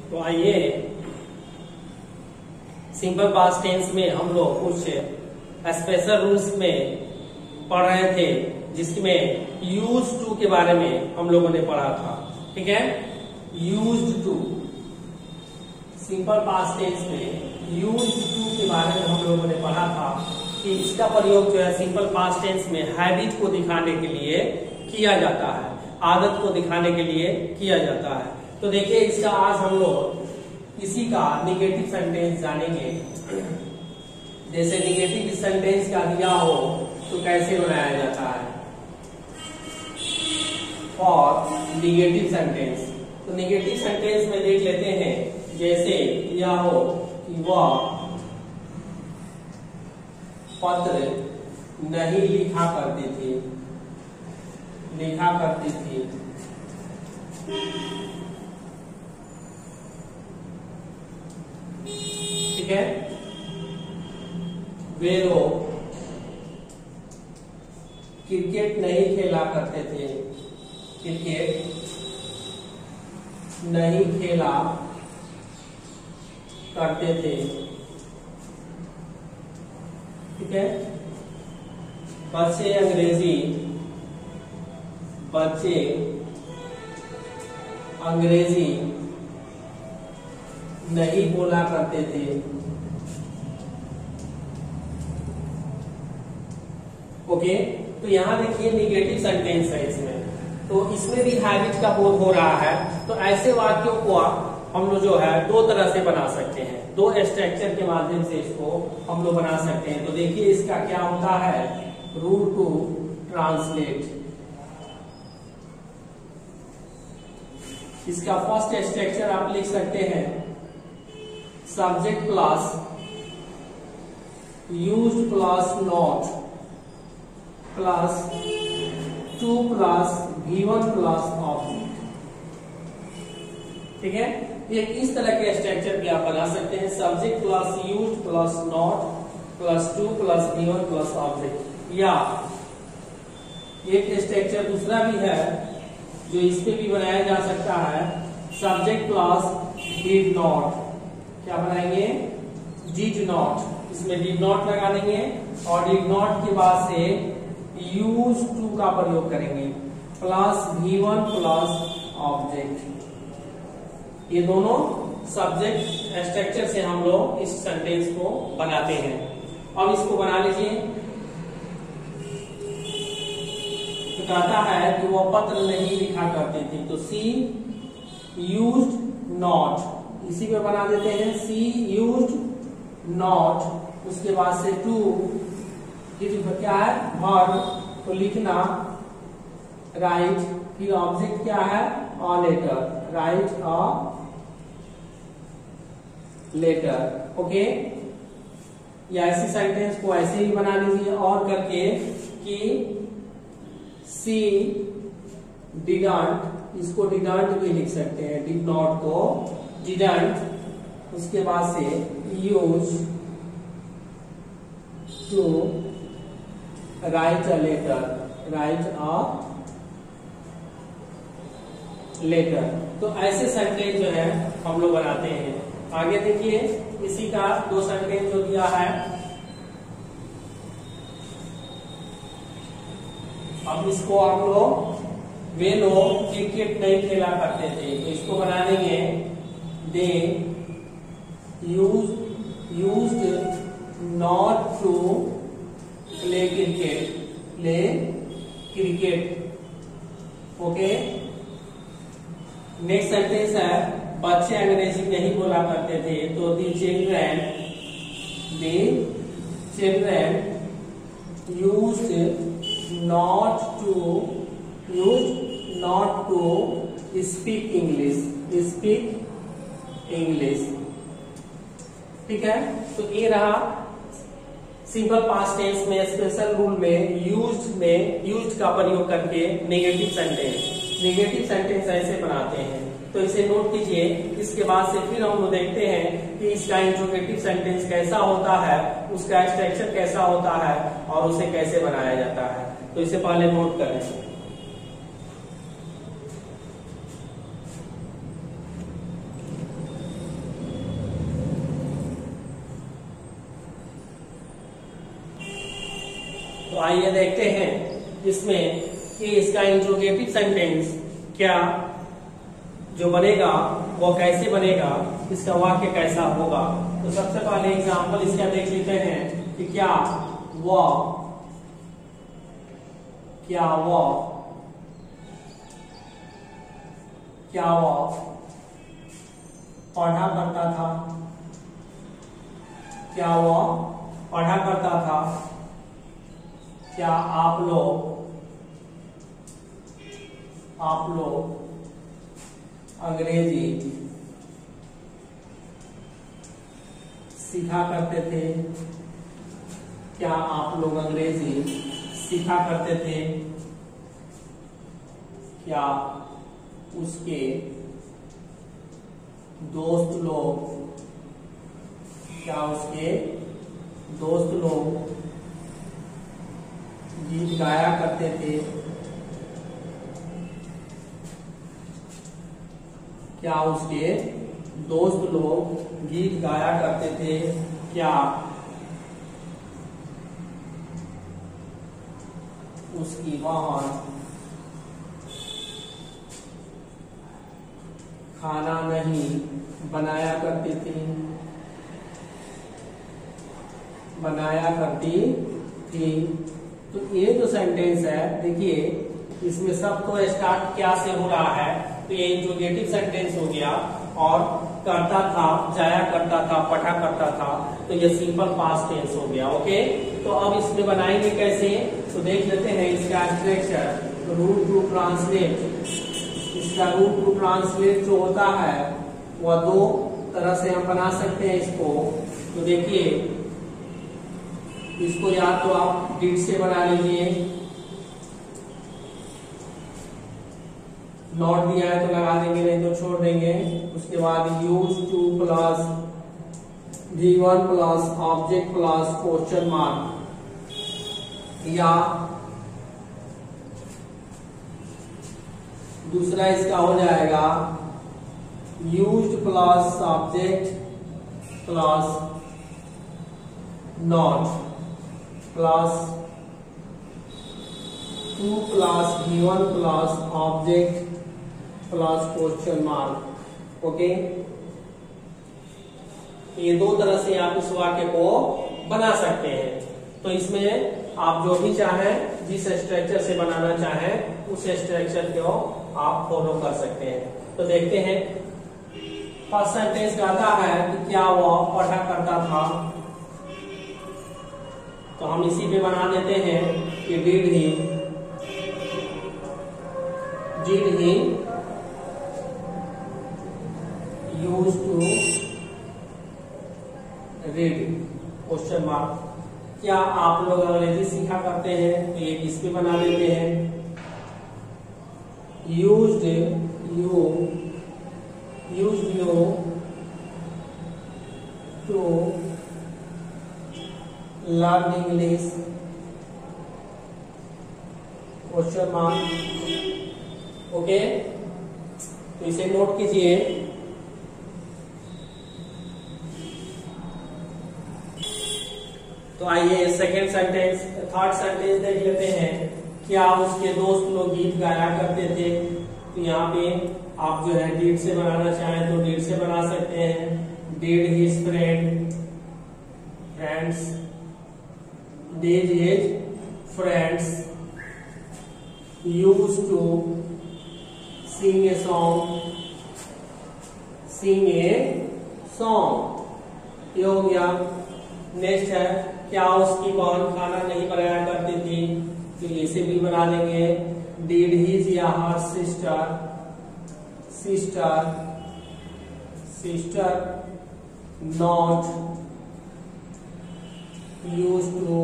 तो आइए simple past tense में हम लोग कुछ स्पेशल रूल्स में पढ़ रहे थे, जिसमें यूज टू के बारे में हम लोगों ने पढ़ा था। ठीक है, use to, simple past tense में यूज टू के बारे में हम लोगों ने पढ़ा था कि इसका प्रयोग जो है सिंपल पास्ट टेंस में हैबिट को दिखाने के लिए किया जाता है, आदत को दिखाने के लिए किया जाता है। तो देखिए, इसका आज हम लोग इसी का निगेटिव सेंटेंस जानेंगे। जैसे निगेटिव सेंटेंस का दिया हो तो कैसे बनाया जाता है। और निगेटिव सेंटेंस, तो निगेटिव सेंटेंस में देख लेते हैं। जैसे दिया हो कि वह पत्र नहीं लिखा करती थी, लिखा करती थी। ठीक है, वे लोग क्रिकेट नहीं खेला करते थे, क्रिकेट नहीं खेला करते थे। ठीक है, बच्चे अंग्रेजी नहीं बोला करते थे। ओके, तो यहां देखिए निगेटिव सेंटेंस है इसमें, तो इसमें भी हैबिट का बोध हो रहा है। तो ऐसे वाक्यों को हम लोग जो है दो तरह से बना सकते हैं, दो स्ट्रक्चर के माध्यम से इसको हम लोग बना सकते हैं। तो देखिए इसका क्या होता है, रूल टू ट्रांसलेट। इसका फर्स्ट स्ट्रक्चर आप लिख सकते हैं, subject plus used plus not plus to plus V1 plus object. ठीक है, ये इस तरह के स्ट्रक्चर भी आप बना सकते हैं, subject plus used plus not plus to plus V1 plus object. या एक स्ट्रक्चर दूसरा भी है जो इस पे भी बनाया जा सकता है, सब्जेक्ट प्लस डिड नॉट। क्या बनाएंगे, डिड नॉट, इसमें डिड नॉट लगा देंगे और डिड नॉट के बाद से यूज टू का प्रयोग करेंगे प्लस V1 प्लस ऑब्जेक्ट। ये दोनों सब्जेक्ट स्ट्रक्चर से हम लोग इस सेंटेंस को बनाते हैं। अब इसको बना लीजिए। तो कहता है कि वो पत्र नहीं लिखा करती थी, तो सी यूज्ड नॉट, इसी पे बना देते हैं, सी यूज्ड नॉट। उसके बाद से टू, क्या है, वर्ब, तो लिखना, राइट, फिर ऑब्जेक्ट क्या है, a letter, write a letter. Okay, या ऐसी सेंटेंस को ऐसे ही बना लीजिए और करके कि सी डिडंट, इसको डिडंट भी लिख सकते हैं, डिड नॉट को डिडंट। उसके बाद से use to write a letter, write a letter. तो ऐसे सेंटेंस जो है हम लोग बनाते हैं। आगे देखिए, इसी का दो सेंटेंस जो दिया है। अब इसको आप लोग, वे लोग क्रिकेट नहीं खेला करते थे, तो इसको बना देंगे, they used not to play cricket, play cricket. Okay, next sentence है, बच्चे अंग्रेजी नहीं बोला करते थे, तो the children used not to speak English. ठीक है, तो ये रहा सिंपल पास्ट टेंस में स्पेशल रूल में यूज्ड का प्रयोग करके निगेटिव सेंटेंस ऐसे बनाते हैं। तो इसे नोट कीजिए। इसके बाद से फिर हम लोग देखते हैं कि इसका इंट्रोगेटिव सेंटेंस कैसा होता है, उसका स्ट्रक्चर कैसा होता है और उसे कैसे बनाया जाता है। तो इसे पहले नोट करें। तो आइए देखते हैं इसमें कि इसका इंट्रोगेटिव सेंटेंस क्या जो बनेगा वो कैसे बनेगा, इसका वाक्य कैसा होगा। तो सबसे पहले एग्जाम्पल इसका देख लेते हैं कि क्या वो पढ़ा करता था, क्या वो पढ़ा करता था, क्या आप लोग अंग्रेजी सीखा करते थे, क्या आप लोग अंग्रेजी सीखा करते थे, क्या उसके दोस्त लोग गीत गाया करते थे, क्या उसके दोस्त लोग गीत गाया करते थे, क्या उसकी बहन खाना नहीं बनाया करती थी, तो ये जो सेंटेंस है देखिए इसमें सब तो स्टार्ट क्या से हो रहा है, तो ये इंट्रोगेटिव सेंटेंस हो गया और करता था, जाया करता था, पढ़ा करता था, तो ये सिंपल पास्ट टेंस हो गया। ओके, तो अब इसमें बनाएंगे कैसे, तो देख लेते हैं इसका स्ट्रक्चर। रूट टू ट्रांसलेट, इसका रूट टू ट्रांसलेट जो होता है वह दो तरह से हम बना सकते हैं इसको। तो देखिए इसको या तो आप डिड से बना लीजिए, नॉट दिया है तो लगा देंगे, नहीं तो छोड़ देंगे। उसके बाद use to plus V1 plus object plus question mark, या दूसरा इसका हो जाएगा used plus subject plus not plus 2 plus V1 plus object plus question mark. Okay, ये दो तरह से आप इस वाक्य को बना सकते हैं। तो इसमें आप जो भी चाहें, जिस स्ट्रक्चर से बनाना चाहें उस स्ट्रक्चर को आप फॉलो कर सकते हैं। तो देखते हैं फर्स्ट सेंटेंस कहता है कि क्या वह पढ़ा करता था, तो हम इसी पे बना देते हैं कि did he use to read question mark. क्या आप लोग अंग्रेजी सीखा करते हैं, तो ये किस पे बना देते हैं, used you to learn English question mark. Okay, तो इसे नोट कीजिए। तो आइए सेकेंड सेंटेंस, थर्ड सेंटेंस देख लेते हैं। क्या उसके दोस्त लोग गीत गाया करते थे, तो यहाँ पे आप जो है डिड से बनाना चाहें तो डिड से बना सकते हैं। Did his friends used to sing a song, ये हो गया। नेक्स्ट है क्या उसकी बहन खाना नहीं बनाया करती थी, तो इसे भी बना देंगे। डिड हिज या her sister not used to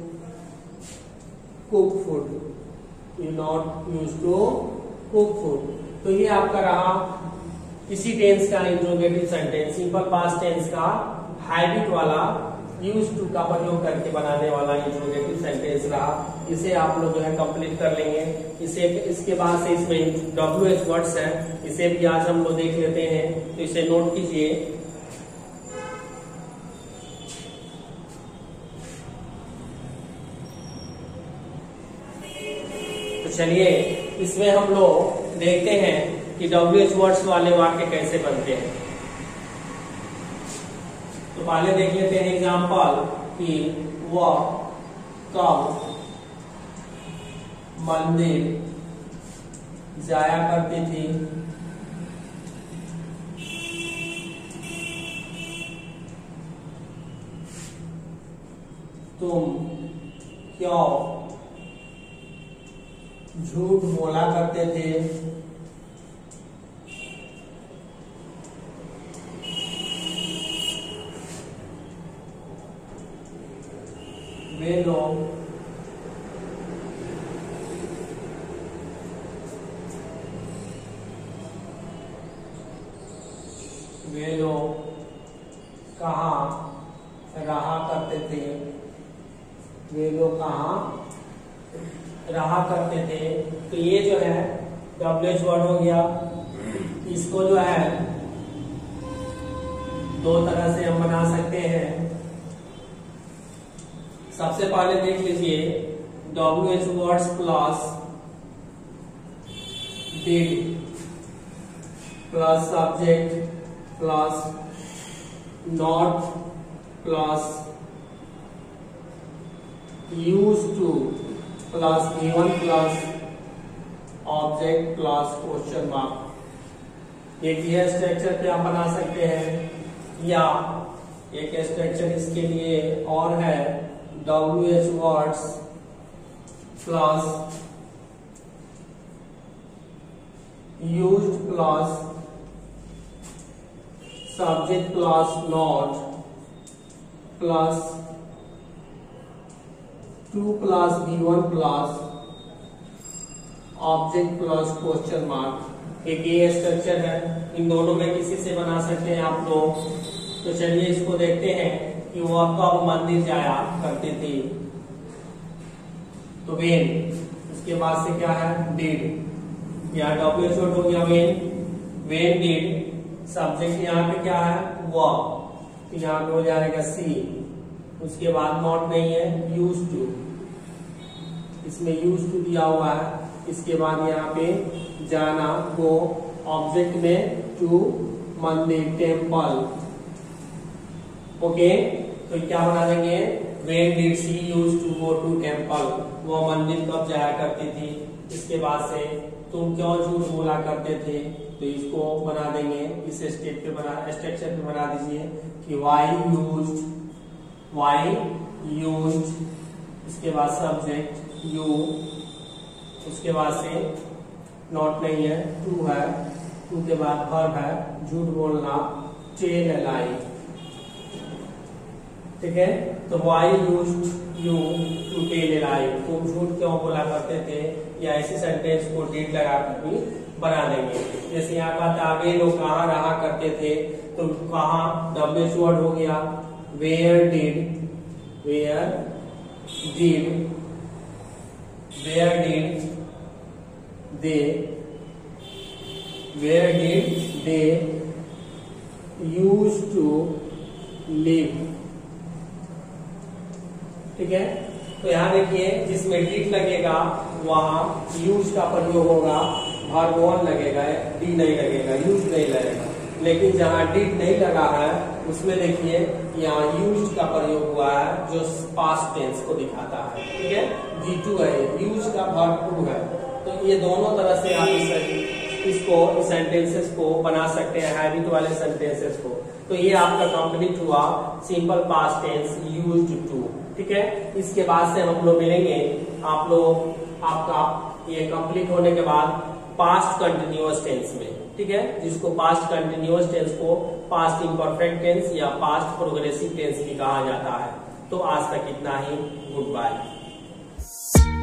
cook food, not used to cook food. तो ये आपका रहा इसी टेंस का interrogative sentence, simple past tense का हैबिट वाला यूज्ड टू का प्रयोग करके बनाने वाला इंट्रोगेटिव सेंटेंस रहा। इसे आप लोग जो है कंप्लीट कर लेंगे। इसके बाद से इसमें WH वर्ड्स है, इसे भी आज हम लोग देख लेते हैं, तो इसे नोट कीजिए। चलिए इसमें हम लोग देखते हैं कि WH वर्ड्स वाले वाक्य कैसे बनते हैं। तो पहले देख लेते हैं एग्जाम्पल कि वह कब मंदिर जाया करती थी। तुम क्यों झूठ बोला करते थे। वे लोग कहाँ रहा करते थे। वे लोग कहाँ रहा करते थे। तो ये जो है WH वर्ड हो गया। इसको जो है दो तरह से हम बना सकते हैं। सबसे पहले देख लीजिए WH words plus did plus subject plus not plus used to plus given plus object plus question mark. एक यह स्ट्रक्चर पे आप बना सकते हैं, या एक स्ट्रक्चर इसके लिए और है WH words plus used plus subject plus not plus to plus given plus object plus question mark. एक ये स्ट्रक्चर है। इन दोनों में किसी से बना सकते हैं आप लोग। तो चलिए इसको देखते हैं कि वह कब मंदिर जाया करती थी। तो वेन, उसके बाद से क्या है डिड, या WH वर्ड हो गया वेन डिड। सब्जेक्ट यहाँ पे क्या है वह, तो यहाँ पे हो जाएगा सी। उसके बाद नॉट नहीं है यूज्ड टू, इसमें यूज्ड टू दिया हुआ है। इसके बाद यहाँ पे जाना को, ऑब्जेक्ट में टू मंदिर टेम्पल। ओके, तो क्या बना देंगे when did she used to go to temple. वो मंदिर कब जाया करती थी। इसके बाद से तुम क्यों झूठ बोला करते थे, तो इसको बना देंगे इस स्टेप पे स्ट्रक्चर पे बना दीजिए कि वाई यूज्ड, इसके बाद सब्जेक्ट यू, उसके बाद से नॉट नहीं है टू है, टू के बाद वर्ब है झूठ बोलना टेल अ लाई। ठीक है, तो why used you to tell a lie, तुम झूठ क्यों बोला करते थे, या ऐसे सेंटेंस को डिड लगाकर भी बना देंगे। जैसे यहाँ बात आगे लोग कहाँ रहा करते थे, तो कहाँ WH वर्ड हो गया where did they used to live. ठीक है, तो यहाँ देखिए जिसमें डिड लगेगा वहां यूज का प्रयोग होगा, वर्ब वन लगेगा, डी नहीं लगेगा, यूज नहीं लगेगा। लेकिन जहाँ डिड नहीं लगा है उसमें देखिए यहाँ यूज का प्रयोग हुआ है जो पास्ट टेंस को दिखाता है। ठीक है, G2 है, यूज का वर्ब टू है। तो ये दोनों तरह से आप इसको सेंटेंसेस को बना सकते हैं, हैबिट वाले सेंटेंसेस को। तो ये आपका कंप्लीट हुआ simple past tense used to. ठीक है, इसके बाद से हम लोग मिलेंगे आप लोग आपका ये कंप्लीट होने के बाद पास्ट कंटिन्यूअस टेंस में। ठीक है, जिसको पास्ट कंटिन्यूअस टेंस को पास्ट इम्परफेक्ट टेंस या पास्ट प्रोग्रेसिव टेंस भी कहा जाता है। तो आज तक इतना ही, गुड बाय।